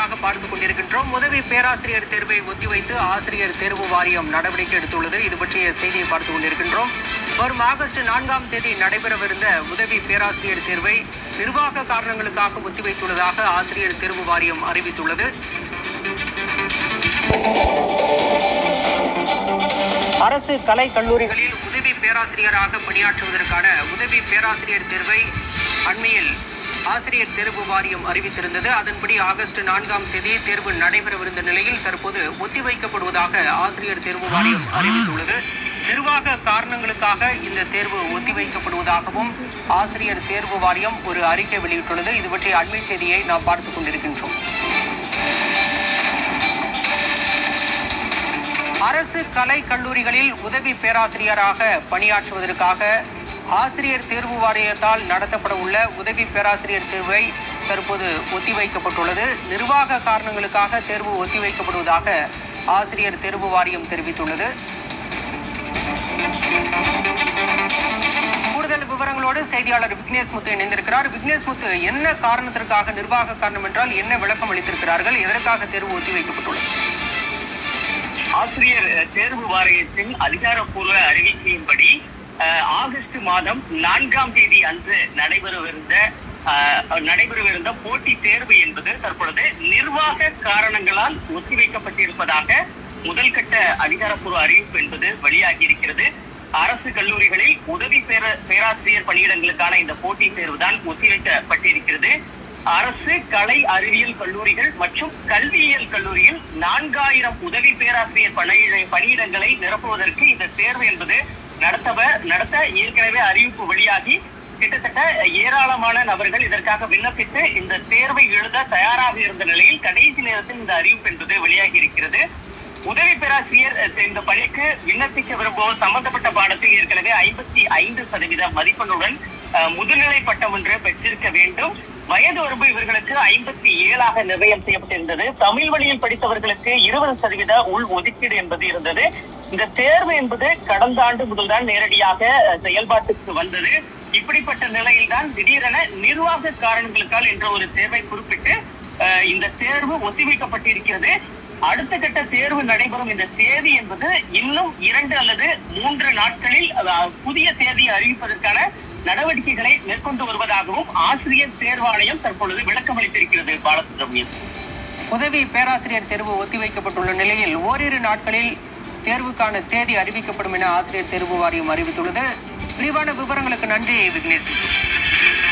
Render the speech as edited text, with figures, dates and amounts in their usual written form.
செய்தியாக பார்த்துக் கொண்டிருக்கின்றோம். உதவி பேராசிரியர் தேர்வை ஒத்திவைத்து ஆசிரியர் தேர்வு வாரியம் நடவடிக்கை எடுத்துள்ளது. இது பற்றிய செய்தியை பார்த்துக் கொண்டிருக்கின்றோம். வரும் ஆகஸ்ட் 4ஆம் தேதி நடைபெறவிருந்த உதவி பேராசிரியர் தேர்வை நிர்வாக காரணங்களுக்காக ஒத்திவைத்துள்ளதாக ஆசிரியர் தேர்வு வாரியம் அறிவித்துள்ளது. அரசு கலை கல்லூரிகளில் உதவி பேராசிரியராக பணியாற்றுவதற்கான உதவி பேராசிரியர் தேர்வை அண்மையில் ஆசிரியர் தேர்வு வாரியம் அறிவித்திருந்தது. அதன்படி ஆகஸ்ட் 4ஆம் தேதி தேர்வு நடைபெறவிருந்த நிலையில் தற்போது ஒத்திவைக்கப்படுவதாக ஆசிரியர் தேர்வு வாரியம் அறிவித்துள்ளது. நிர்வாக காரணங்களுக்காக இந்த தேர்வு ஒத்திவைக்கப்படுவதாகவும் ஆசிரியர் தேர்வு வாரியம் ஒரு அறிக்கை வெளியிட்டுள்ளது. இது பற்றிய அண்மை செய்தியை நாம் பார்த்துக் கொண்டிருக்கின்றோம். அரசு கலை கல்லூரிகளில் உதவி பேராசிரியராக பணியாற்றுவதற்காக ஆசிரியர் தேர்வு வாரியத்தால் நடத்தப்பட உள்ள உதவி பேராசிரியர் தேர்வை தற்போது ஒத்திவைக்கப்பட்டுள்ளது. நிர்வாக காரணங்களுக்காக தேர்வு ஒத்திவைக்கப்படுவதாக ஆசிரியர் தேர்வு வாரியம் தெரிவித்துள்ளது. கூடுதல் விவரங்களோடு செய்தியாளர் விக்னேஷ் முத்து இணைந்திருக்கிறார். விக்னேஷ் முத்து, என்ன காரணத்திற்காக, நிர்வாக காரணம் என்றால் என்ன விளக்கம் அளித்திருக்கிறார்கள்? எதற்காக தேர்வு ஒத்திவைக்கப்பட்டுள்ளது? ஆசிரியர் தேர்வு வாரியத்தின் அதிகாரப்பூர்வ அறிவிக்கையின்படி ஆகஸ்ட் மாதம் 4ஆம் தேதி அன்று நடைபெறவிருந்த போட்டி தேர்வு என்பது தற்பொழுது நிர்வாக காரணங்களால் ஒத்திவைக்கப்பட்டிருப்பதாக முதல் கட்ட அதிகாரப்பூர்வ அறிவிப்பு என்பது வெளியாகி இருக்கிறது. அரசு கல்லூரிகளில் உதவி பேராசிரியர் பணியிடங்களுக்கான இந்த போட்டி தேர்வு தான் ஒத்திவைக்கப்பட்டிருக்கிறது. அரசு கலை அறிவியல் கல்லூரிகள் மற்றும் கல்வியியல் கல்லூரியில் 4000 உதவி பேராசிரியர் பணியிடங்களை நிரப்புவதற்கு இந்த தேர்வு என்பது நடத்த ஏற்கனவே அறிவிப்பு வெளியாகி கிட்டத்தட்ட ஏராளமான நபர்கள் இதற்காக விண்ணப்பித்து இந்த தேர்வை எழுத தயாராக இருந்த நிலையில் கடைசி நேரத்தில் இந்த அறிவிப்பு என்பது வெளியாகி இருக்கிறது. உதவி பேராசிரியர் இந்த பணிக்கு விண்ணப்பிக்க விரும்புவோர் சம்பந்தப்பட்ட பாடத்தில் ஏற்கனவே 55% மதிப்பெண்ணுடன் முதுநிலை பட்டம் ஒன்று பெற்றிருக்க வேண்டும். வயது வரம்பு இவர்களுக்கு 57 நிர்ணயம் செய்யப்பட்டிருந்தது. தமிழ் வழியில் படித்தவர்களுக்கு 20% உள் ஒதுக்கீடு என்பது இருந்தது. இந்த தேர்வு என்பது கடந்த ஆண்டு முதல்தான் நேரடியாக செயல்பாட்டுக்கு வந்தது. இப்படிப்பட்ட நிலையில்தான் திடீரென நிர்வாக காரணங்களுக்கால் என்ற ஒரு தேர்வை குறிப்பிட்டு இந்த தேர்வு ஒத்திவைக்கப்பட்டிருக்கிறது. அடுத்த கட்ட தேர்வு நடைபெறும் இந்த தேதி என்பது இன்னும் 2 அல்லது 3 நாட்களில் புதிய தேதியை அறிவிப்பதற்கான நடவடிக்கைகளை மேற்கொண்டு வருவதாகவும் ஆசிரியர் தேர்வாணையம் தற்பொழுது விளக்கம் அளித்திருக்கிறது. பாலசுப்ரமணியன், உதவி பேராசிரியர் தேர்வு ஒத்திவைக்கப்பட்டுள்ள நிலையில் ஓரிரு நாட்களில் தேர்வுக்கான தேதி அறிவிக்கப்படும் என ஆசிரியர் தேர்வு வாரியம் அறிவித்துள்ளது. விரிவான விவரங்களுக்கு நன்றி விக்னேஷ்.